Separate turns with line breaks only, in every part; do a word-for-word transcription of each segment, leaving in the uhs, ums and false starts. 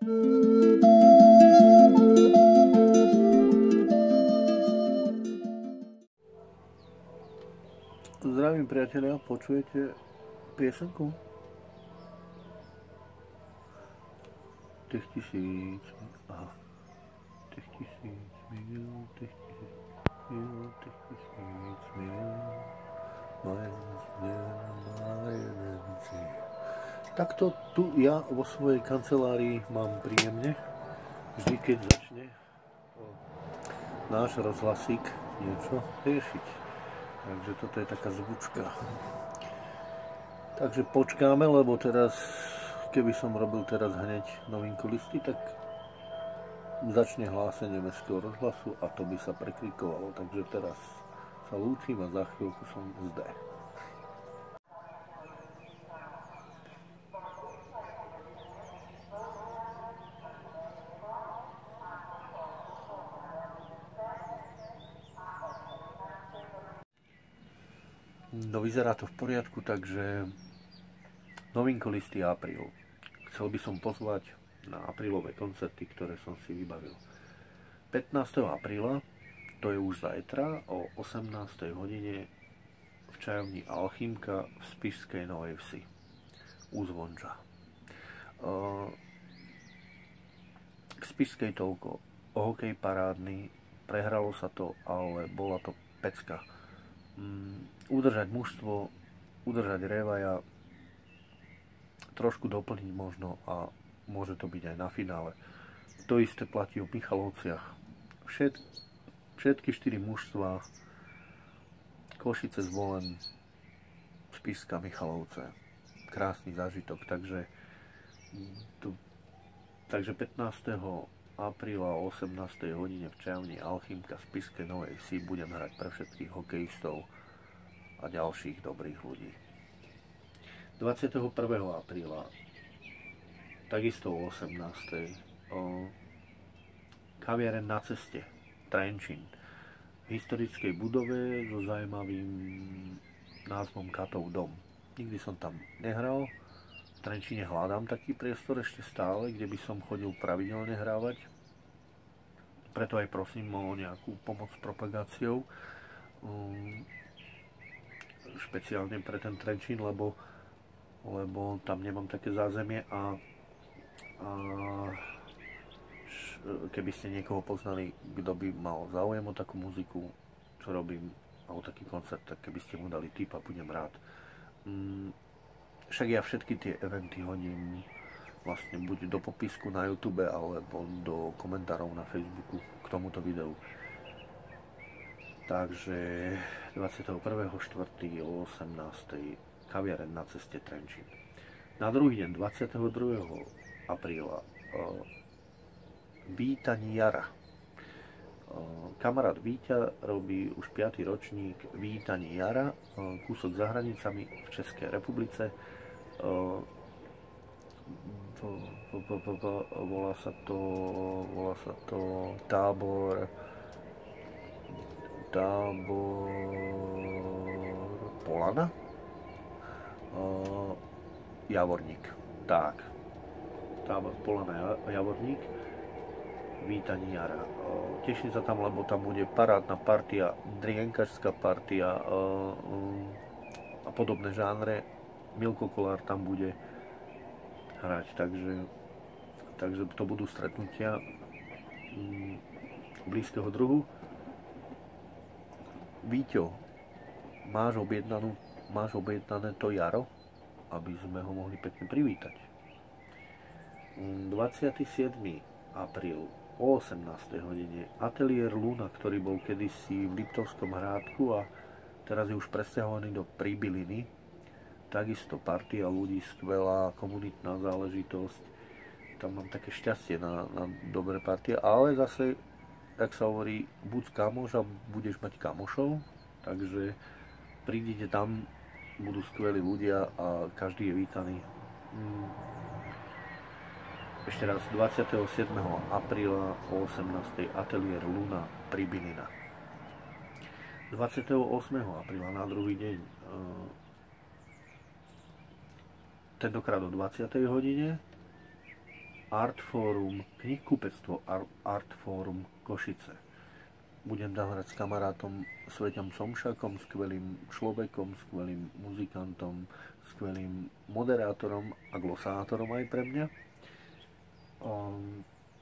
Zdravím priatelia, počujete piesenku? Tých tisíc, aha, tých tisíc mil, tých tisíc mil, tých tisíc mil, moje jeden cíl. Takto tu ja vo svojej kancelárii mám príjemne, vždy keď začne náš rozhlasík niečo riešiť. Takže toto je taká zvučka. Takže počkáme, lebo teraz, keby som robil teraz hneď novinku listy, tak začne hlásenie Mestského rozhlasu a to by sa prekrikovalo. Takže teraz sa lúčim a za chvíľku som zde. No vyzerá to v poriadku, takže novinkolisty apríl. Chcel by som pozvať na aprílové koncerty, ktoré som si vybavil. pätnásteho apríla, to je už zajtra, o osemnástej hodine v čajovni Alchymka v Spišskej Novej Vsi. U Zvonča. K Spišskej toľko. Hokej parádny, prehralo sa to, ale bola to pecka. Udržať mužstvo, udržať Revaja, trošku doplniť možno a môže to byť aj na finále. To isté platí o Michalovciach. Všet, všetky štyri mužstva, Košice, Zvolen, Spišská, Michalovce. Krásny zážitok, takže, tu, takže pätnásteho apríla o osemnástej hodine v čajovni Alchymka v Spišskej Novej Vsi budem hrať pre všetkých hokejistov a ďalších dobrých ľudí. dvadsiateho prvého apríla takisto o osemnástej kaviareň Na ceste, Trenčín, v historickej budove so zaujímavým názvom Katov dom. Nikdy som tam nehral, v Trenčíne hľadám taký priestor ešte stále, kde by som chodil pravidelne hrávať. Preto aj prosím o nejakú pomoc s propagáciou, špeciálne pre ten Trenčín, lebo, lebo tam nemám také zázemie a, a keby ste niekoho poznali, kto by mal záujem o takú muziku, čo robím, alebo taký koncert, tak keby ste mu dali tip a budem rád. Však ja všetky tie eventy hodím vlastne buď do popisku na YouTube alebo do komentárov na Facebooku k tomuto videu. Takže dvadsiateho prvého štvrtého o osemnástej kaviareň Na ceste, Trenčín. Na druhý deň dvadsiateho druhého apríla Vítanie jara. Kamarát Víťa robí už piaty ročník Vítanie jara, kúsok za hranicami v Českej republice. Volá sa to, volá sa to tábor tábor Polana, Javorník. Tak, tábor Polana, Javorník, Vítanie jara. Teším sa tam, lebo tam bude parádna partia, drienkačská partia a podobné žánre. Milko Kolár tam bude hrať, takže, takže to budú stretnutia blízkeho druhu. Víťo, máš objednanú, máš objednané to jaro, aby sme ho mohli pekne privítať. dvadsiateho siedmeho apríl o osemnástej hodine ateliér Luna, ktorý bol kedysi v Liptovskom Hrádku a teraz je už presťahovaný do Príbyliny. Takisto partia ľudí, skvelá komunitná záležitosť. Tam mám také šťastie na, na dobré partie, ale zase, jak sa hovorí, buď kamoš a budeš mať kamošov, takže prídite tam, budú skvelí ľudia a každý je vítaný. Ešte raz, dvadsiateho siedmeho apríla o osemnástej ateliér Luna, Príbylina. dvadsiateho ôsmeho apríla na druhý deň, tentokrát o dvadsiatej hodine, Artforum, knihkupectvo Artforum Košice. Budem tam hrať s kamarátom Sveťom Somšakom, skvelým človekom, skvelým muzikantom, skvelým moderátorom a glosátorom aj pre mňa. Um,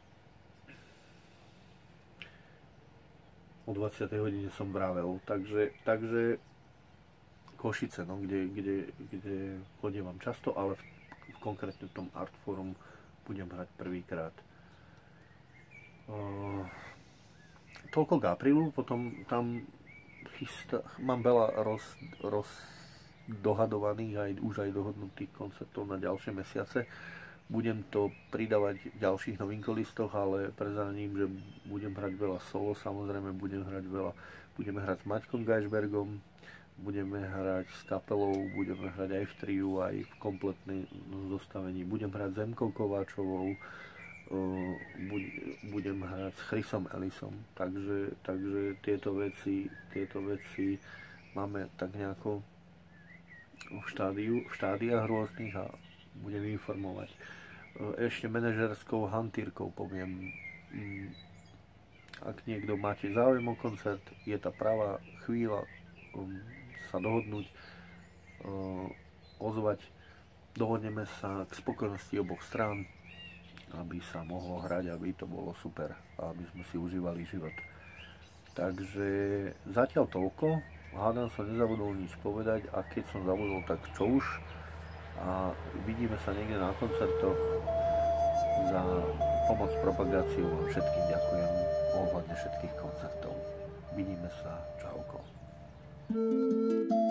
o dvadsiatej hodine som vravel, takže, takže Košice, no, kde, kde, kde chodievam často, ale v, v konkrétne v tom Artforum budem hrať prvýkrát. Uh, toľko k aprílu, potom tam chysta, mám veľa roz, roz dohadovaných aj už aj dohodnutých koncertov na ďalšie mesiace. Budem to pridávať v ďalších novinkolistoch, ale prezradím, že budem hrať veľa solo, samozrejme budem hrať veľa, budeme hrať s Maťkom Geisbergom, budeme hrať s kapelou, budeme hrať aj v triu, aj v kompletnej zostavení, budem hrať s Zemkou Kováčovou, budem hrať s Chrisom Ellisom, takže, takže tieto veci, tieto veci máme tak nejako v, štádiu, v štádiách rôznych a budem informovať. Ešte manažerskou hantírkou poviem, ak niekto máte záujem o koncert, je tá pravá chvíľa sa dohodnúť, ozvať, dohodneme sa k spokojnosti oboch strán, aby sa mohlo hrať, aby to bolo super a aby sme si užívali život. Takže zatiaľ toľko. Hádam som nezabudol nič povedať a keď som zabudol, tak čo už. A vidíme sa niekde na koncertoch. Za pomoc propagáciu vám všetkým ďakujem ohľadne všetkých koncertov. Vidíme sa. Čauko.